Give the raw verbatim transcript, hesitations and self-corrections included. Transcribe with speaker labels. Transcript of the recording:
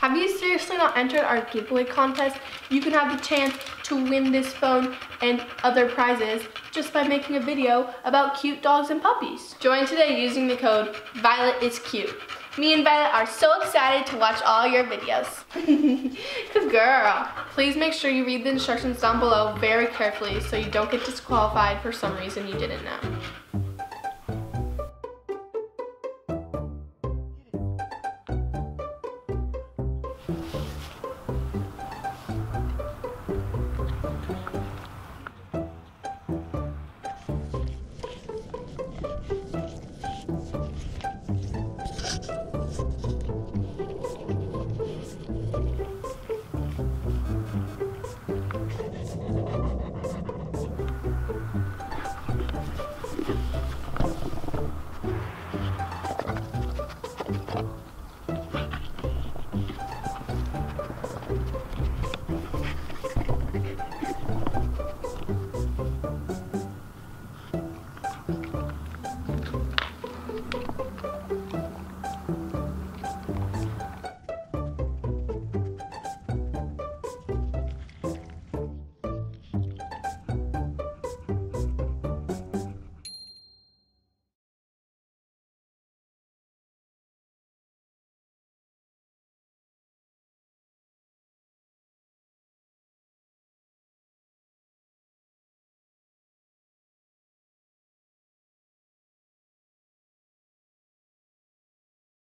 Speaker 1: Have you seriously not entered our giveaway contest? You can have the chance to win this phone and other prizes just by making a video about cute dogs and puppies. Join today using the code VioletIsCute. Me and Violet are so excited to watch all your videos. Good girl. Please make sure you read the instructions down below very carefully so you don't get disqualified for some reason you didn't know.